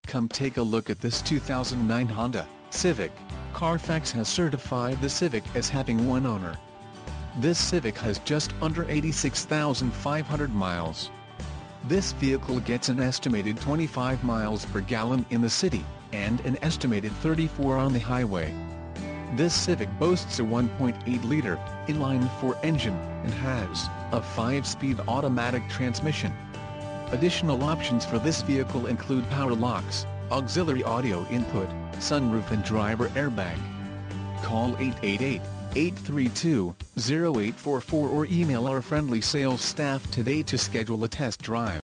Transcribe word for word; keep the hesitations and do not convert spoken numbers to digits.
Come take a look at this two thousand nine Honda Civic. Carfax has certified the Civic as having one owner. This Civic has just under eighty-six thousand five hundred miles. This vehicle gets an estimated twenty-five miles per gallon in the city, and an estimated thirty-four on the highway. This Civic boasts a one point eight liter inline-four engine, and has a five-speed automatic transmission. Additional options for this vehicle include power locks, auxiliary audio input, sunroof and driver airbag. Call eight eight eight, eight three two, zero eight four four or email our friendly sales staff today to schedule a test drive.